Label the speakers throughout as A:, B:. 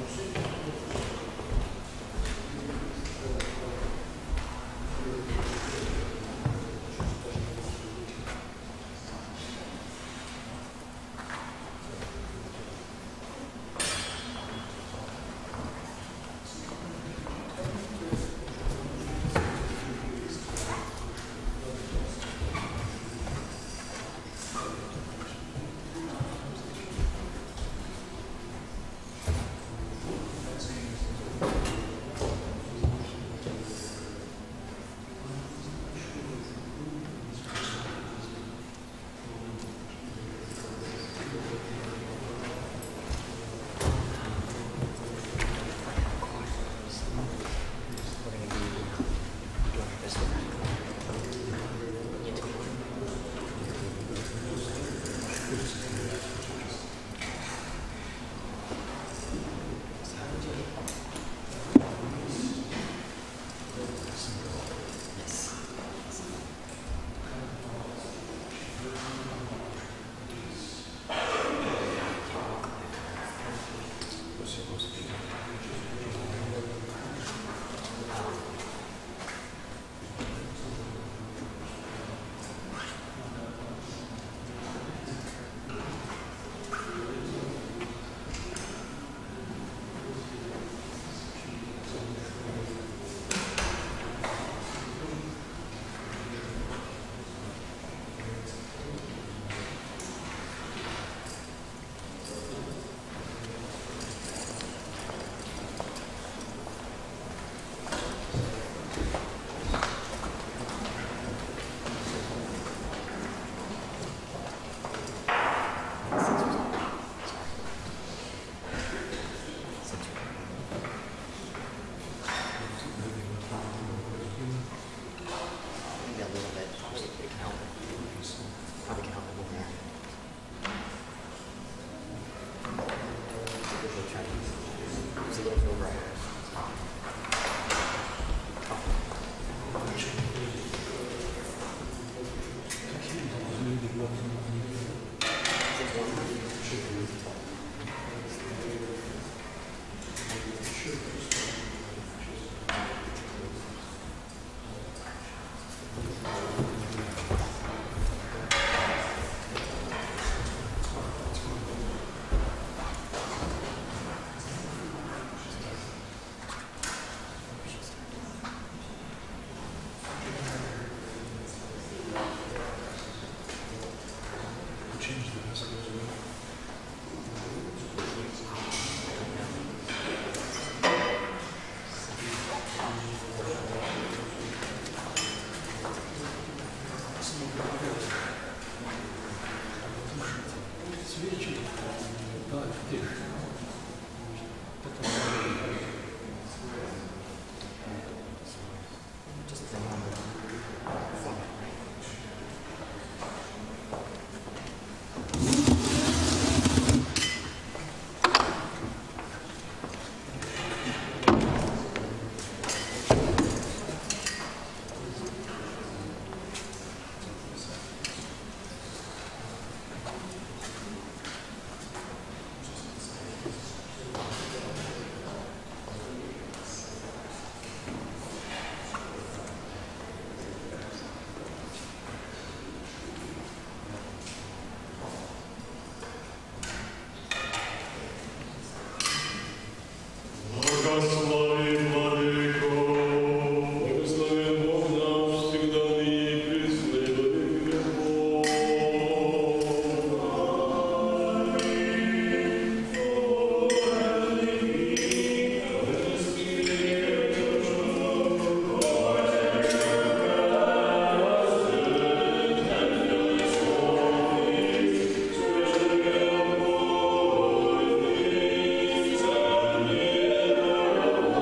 A: Amen.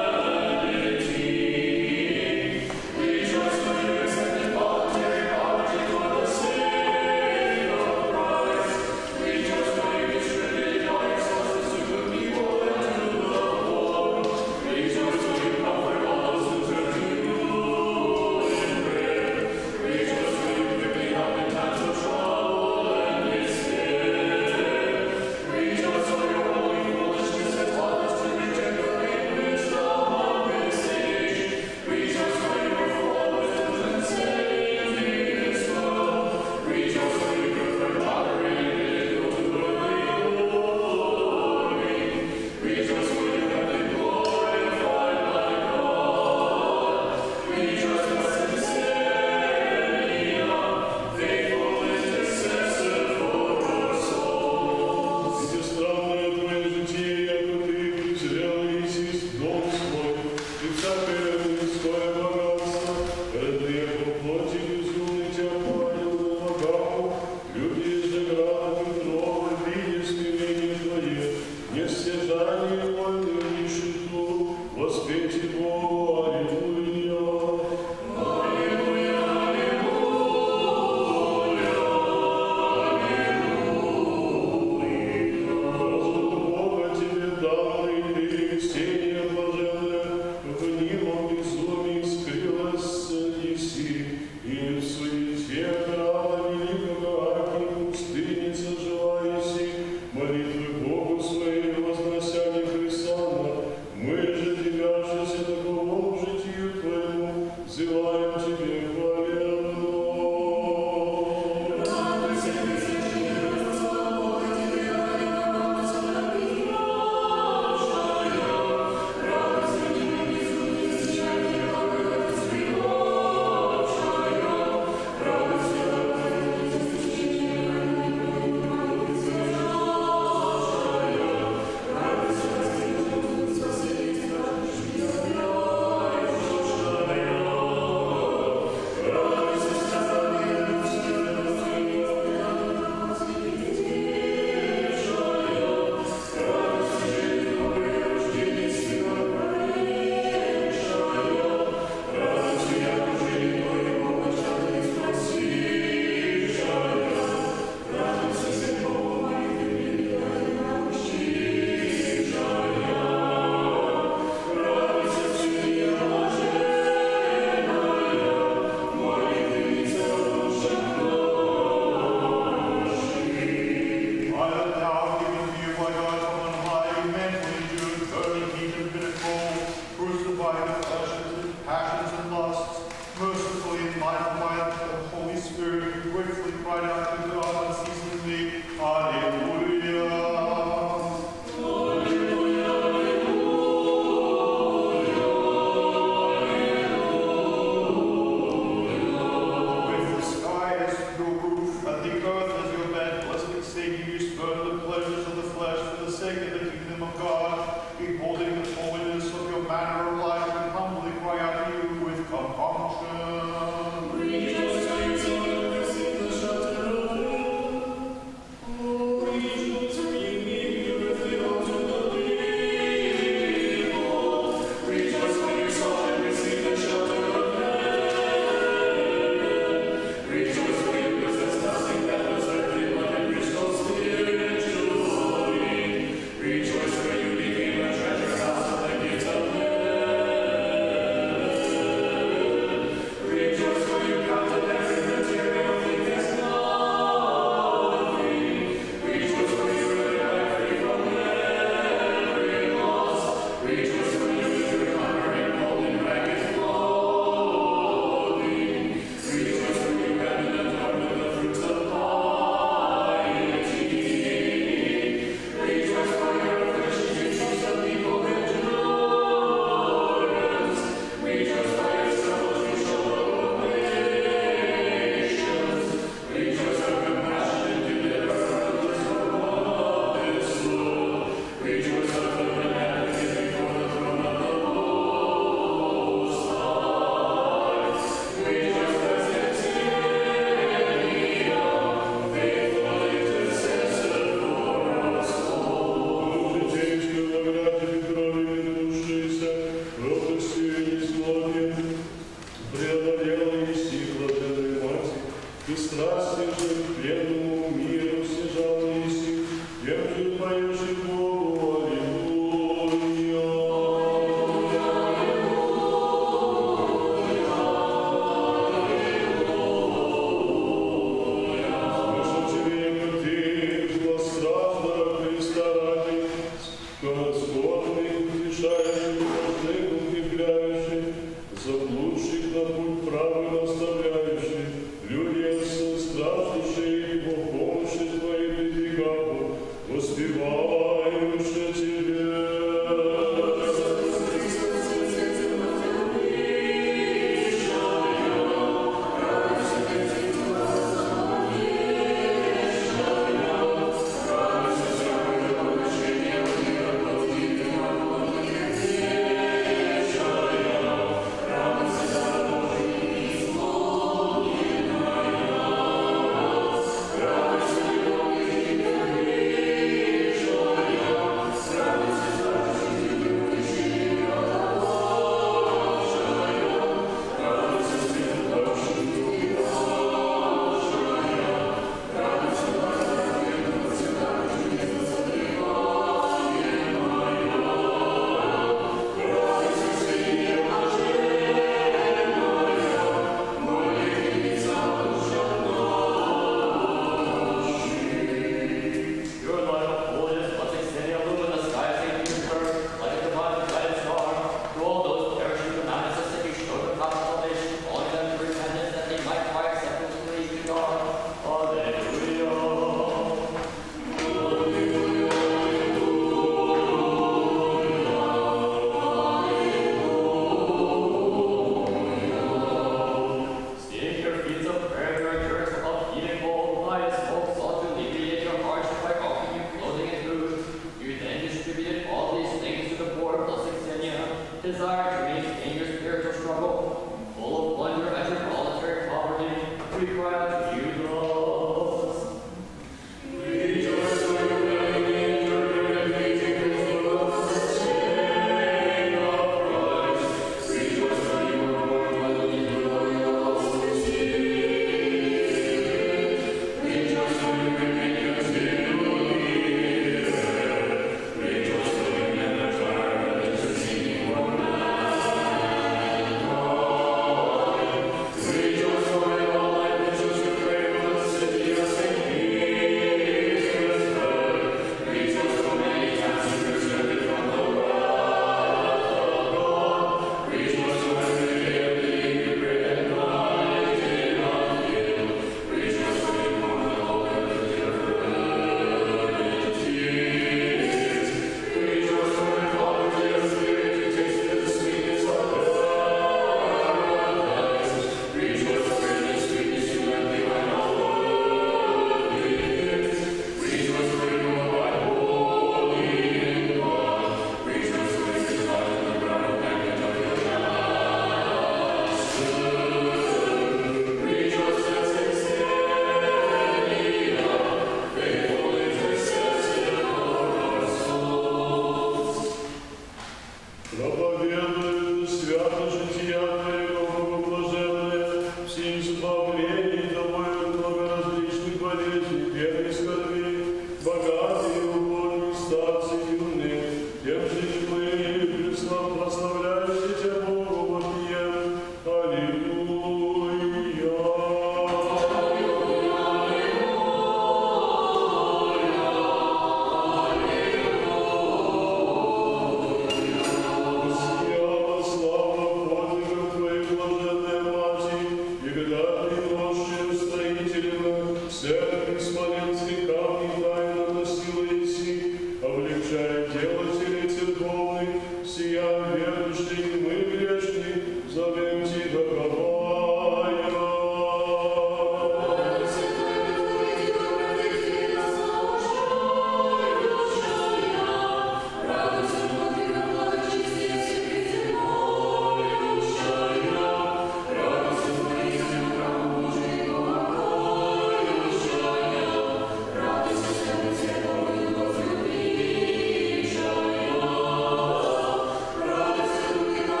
A: Thank you.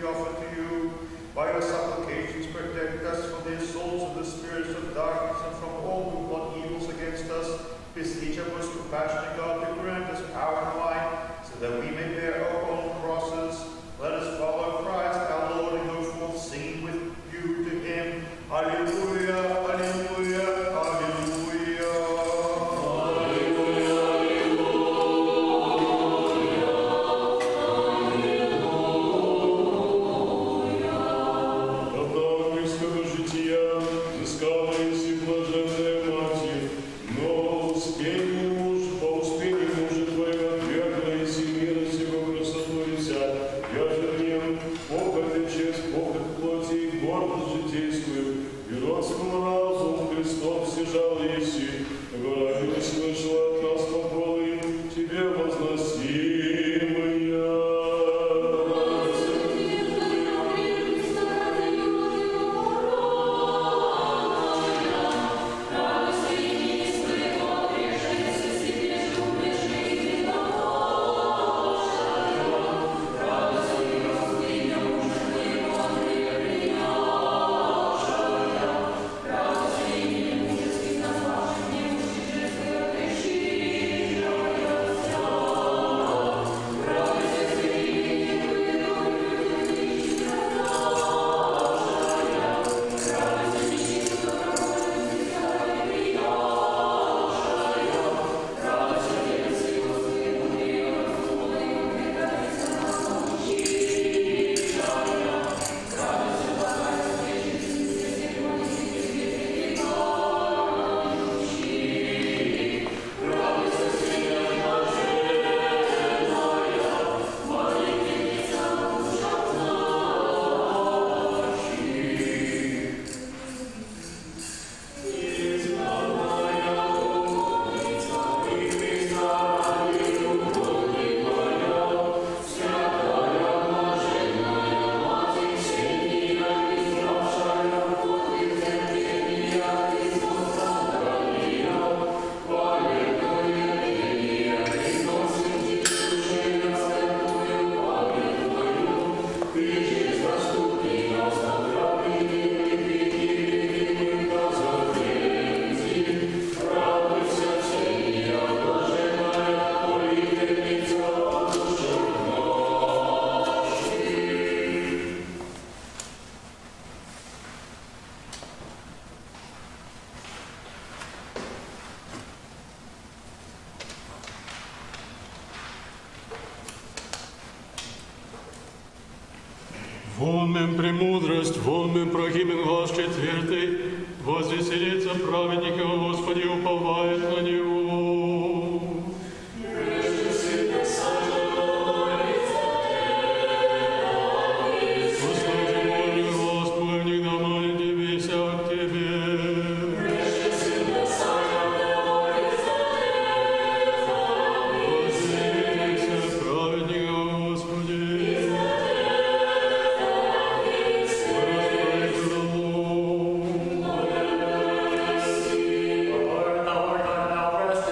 A: offer to you. By your supplications, protect us from the assaults of the spirits of darkness and from all who plot evils against us. Beseech our most compassionate God to grant us power and might, so that we may bear our own crosses. Let us follow Christ our Lord and go forth singing with you to him. Alleluia, alleluia, alleluia.
B: Волнем премудрость, волнем прогимен глаз четвертый, возвеселится праведника, Господи, уповает на него.
C: Our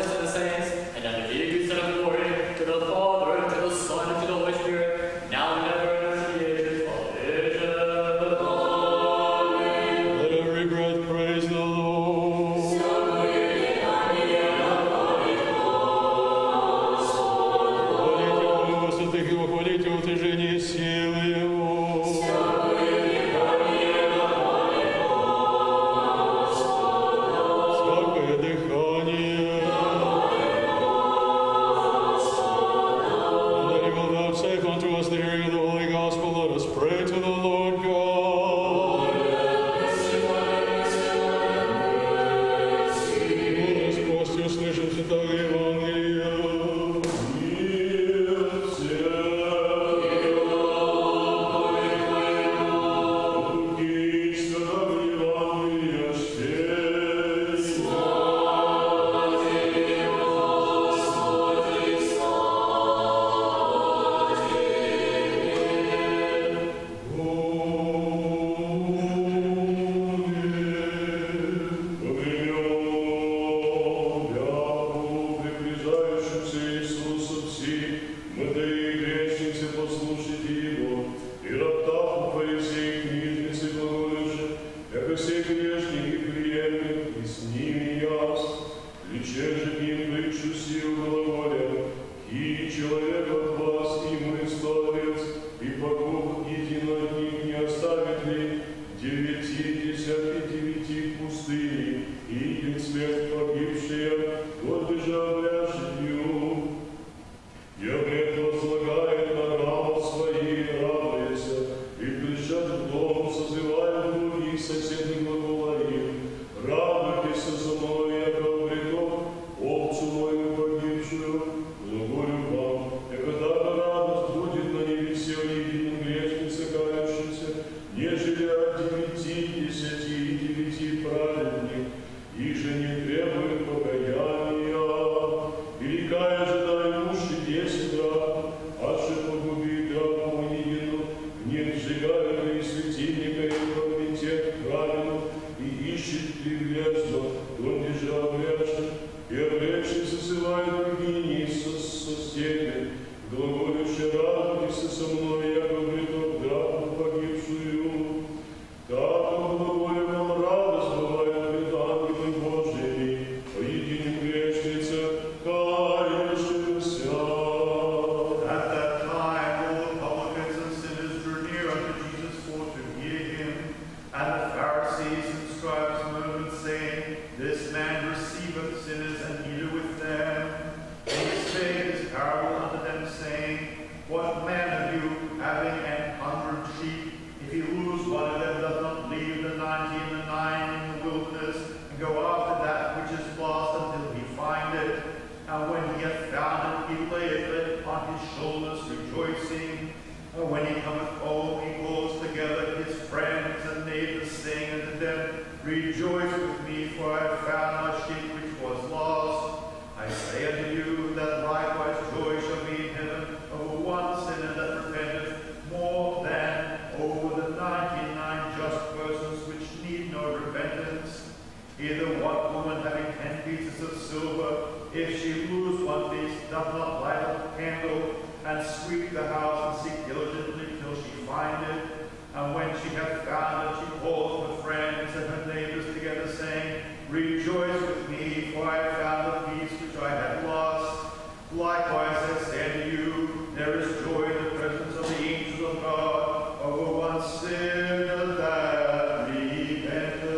A: Rejoice with me, for I have found my sheep which was lost. I say unto you that likewise joy shall be in heaven over one sinner that repenteth, more than over the 99 just persons which need no repentance. Either what woman having 10 pieces of silver, if she lose one piece, doth not light a candle, and sweep the house, and seek diligently till she find it? And when she hath found it, she calls her friends and her neighbors together, saying, Rejoice with me, for I have found the peace which I had lost. Likewise, I say unto you, there is joy in the presence of the angels of God over one sinner that repenteth.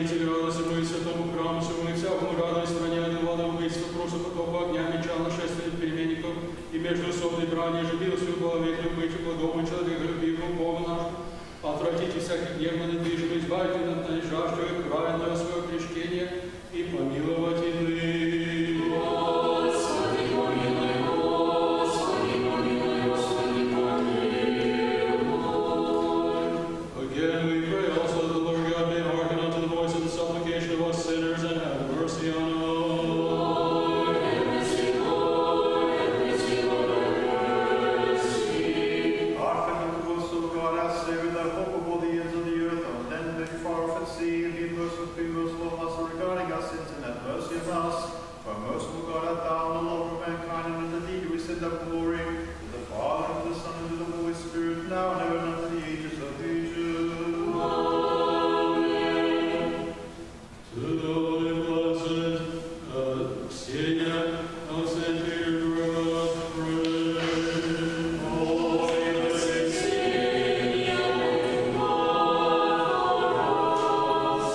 B: хранитель радости мы святому храму всему и всякому радость стране одного убийства, прошу потока огня, меча, нашествия переменников и междуусобной брани, жебил свою голове, быть благому человеку, любимому Богу нашу. Отвратите всяких гнев на недвижимость, избавьте нас от жажды, праведного свое крещение и помиловать иных.
C: Господи, помилуй, Господи, помилуй, Господи, помилуй.
B: Again we pray also that the Lord God may hearken unto the voice of the supplication of us sinners and have mercy on us.
C: Lord, have mercy, Lord, have mercy, Lord, have mercy.
A: Hearken unto us, O God, our Savior, the hope of all the ends of the earth, our land and far off at sea, and be merciful to us, regarding our sins and have mercy on us. For merciful God, art thou, the Lord of mankind, and unto thee do we send up glory, to the Father, and to the Son, and to the Holy Spirit, now and ever, and unto the ages of ages.
C: Amen.
B: To the Holy Blessed Xenia, of St. Petersburg, pray.
C: Holy Blessed Xenia, open God for us.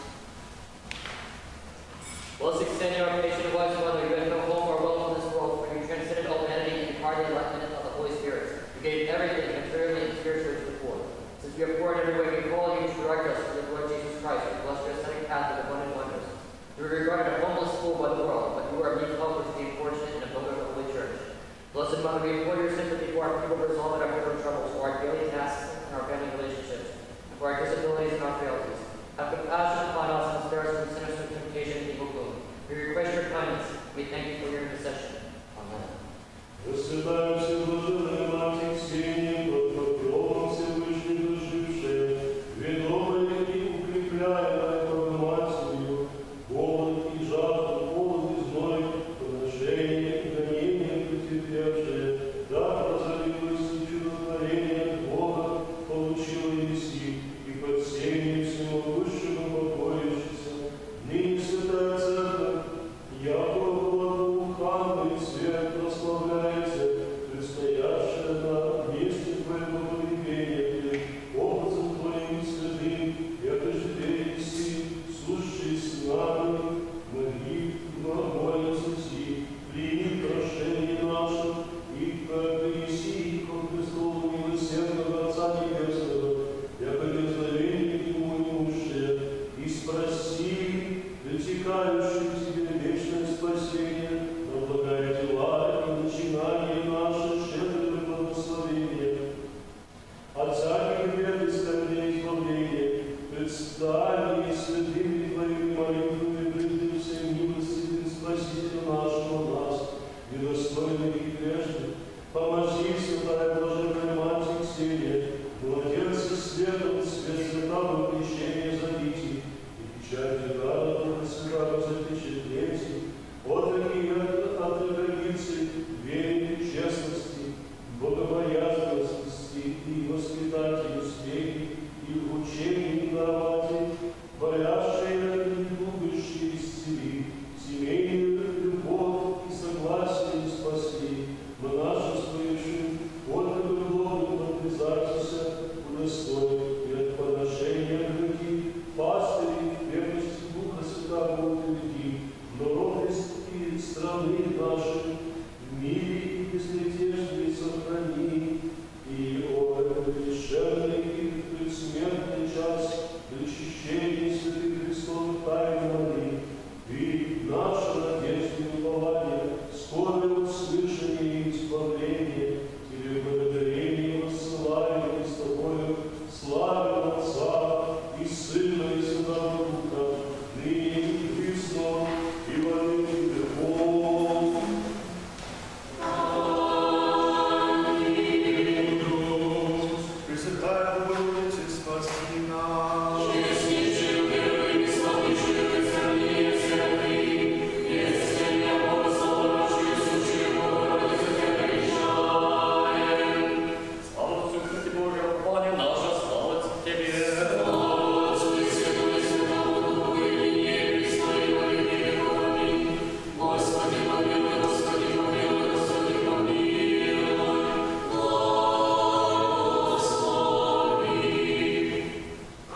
D: Blessed Xenia, our patient and wise mother, you had no home or wealth in this world, for you transcended all vanity and imparted the enlightenment of the Holy Spirit. You gave everything, materially and spiritually, to the poor. Since we are poor in every way, we call you to direct us to the Lord Jesus Christ, who blessed your ascending path with abundant wonders. You were regarded a homeless fool by the world, but you are a meek helper to the unfortunate and a builder of the Holy Church. Blessed Mother, we implore your sympathy for our feeble resolve and our bitter troubles, for our daily tasks and our family relationships, and for our disabilities and our frailties. Have compassion upon us and spare us from sinister temptation and evil gloom. We request your kindness. We thank you for your intercession. Amen.
E: Восседаемся в блаженной Матери Ксении, под покровом Всевышнего жившей, ведомой и укрепляемой Богоматерью, голод и жажду, холод и зной, поношение и гонение претерпевшие, да прозорилось и чудотворение от Бога получила Еси, и под семью всемогущего покоящийся. Ныне святая Церковь, яко благоуханный свет прославляется, предстоящее на месте Твоего погребения, образом Твоим святым, яко же Еси, сущий с нами, моли, молимся си, прими прошение наше, и как Еси, как Христову милосердного Отца Небесного, яко дерзновение Ему немущее, и спроси, притекающее к Тебе вечное спасение, но благая дела и начинание наше щедрое благословение. От всяких бед и скорбей избавление, предстань и святыми Твоими молитвами прежде всем милостивым Спасителю нашему нас, недостойных и грешных. Поможи, святая блаженная Матерь Ксения, младенцы светом, свет святого крещения забити, и печать Града Духа Святого запечатлейте, отроки отрогицы, вере, честности, богобоязненности и воспитательной успехи, и в учении даровати, болящие и любящие исцели, семейную любовь и согласие спасли, монашествующим, только любовью подвязайтеся удостоить и от поношения грехи, пастыри, крепости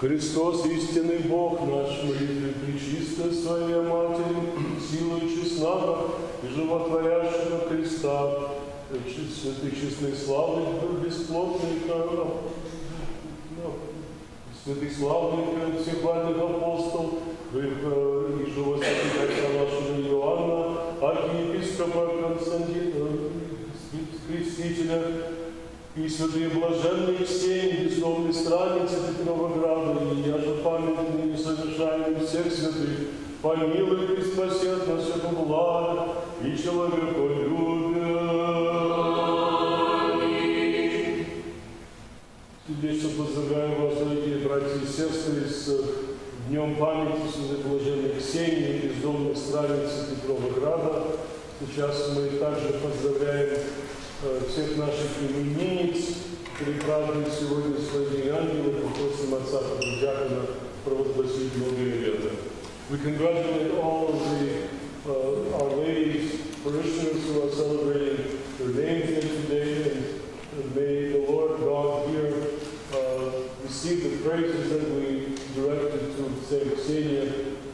E: Христос, истинный Бог наш, молитве пречистой Своей Матери, силой честного и животворящего Христа, святых честных славных, бесплотных, святых славных, всех вальных апостолов, и живого святителя нашего Иоанна, архиепископа Константина, Крестителя, и святые блаженные Ксении, бездомные страницы Петровограда, и я же памятный и совершаемый всех святых, помилуй и спаси от нас всякого блага и человеколюбия. Сердечно поздравляю вас, дорогие братья и сестры, с Днем памяти святой блаженной Ксении, бездомных страниц Петровограда. Сейчас мы также поздравляем всех наших именинниц, которые празднуют сегодня свой день ангелов, и просим Отца Патриарха провозгласить многие лета. We congratulate all of Our Lady's parishioners who are celebrating their names here today, and may the Lord God here receive the praises that we directed to Saint Xenia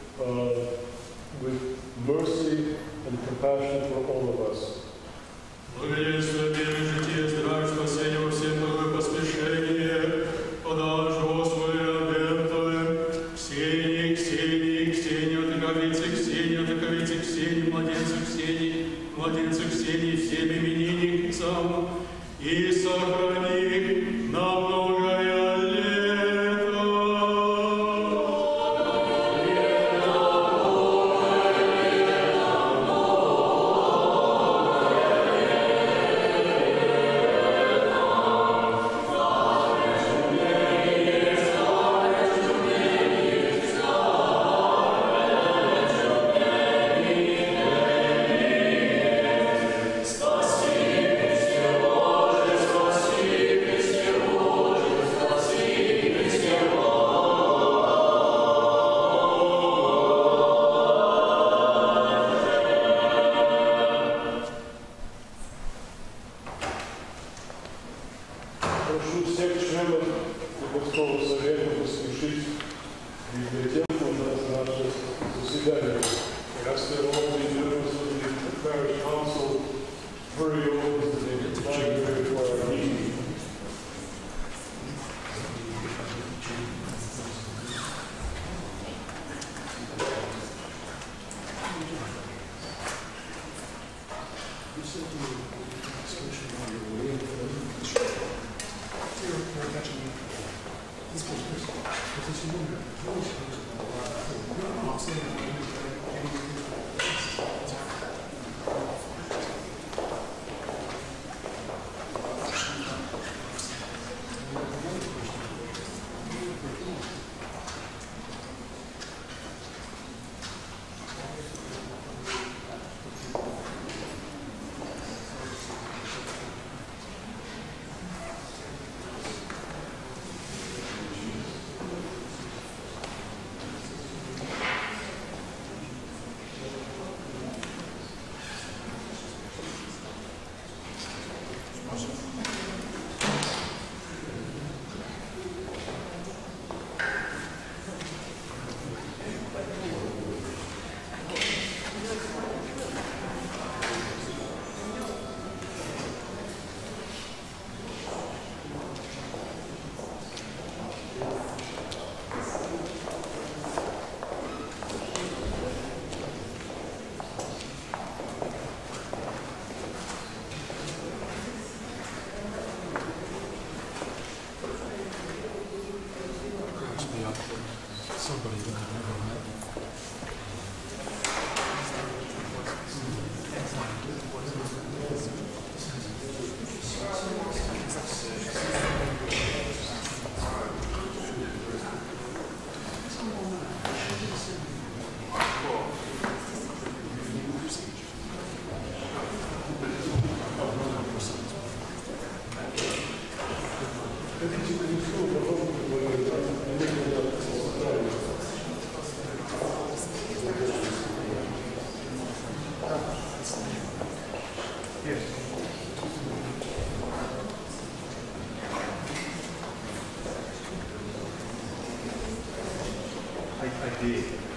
E: with mercy and compassion for all of us.
B: Благоденствие, мир, житие, здравие, спасение во всем новое поспешение, подашь Господи рабам Твоим, Ксении, Ксении, Ксении, отаковице Ксении, отаковице Ксении, младенцу Ксении, всем именинницам, и сохрани на многое лето.
E: Прошу всех членов Городского совета посвящить библиотеку на наше заседание. Ask that all the members of the parish council hurry over to the library for our meeting.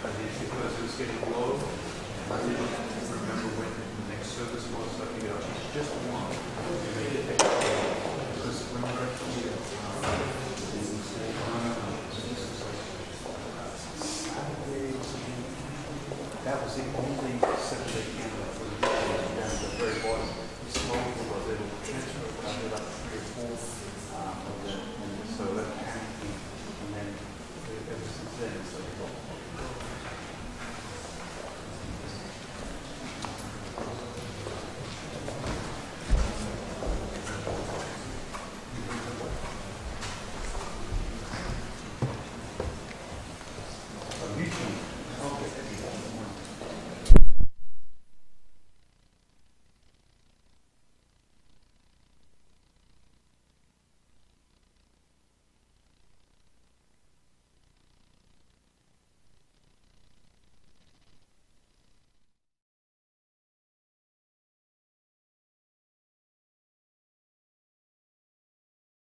F: because it was getting low. I didn't remember when the next service was. So I figured I'll teach just one. Because remember, that was the only Saturday camera for the down at the very bottom. The smoke was able to transfer about 3 or 4 of the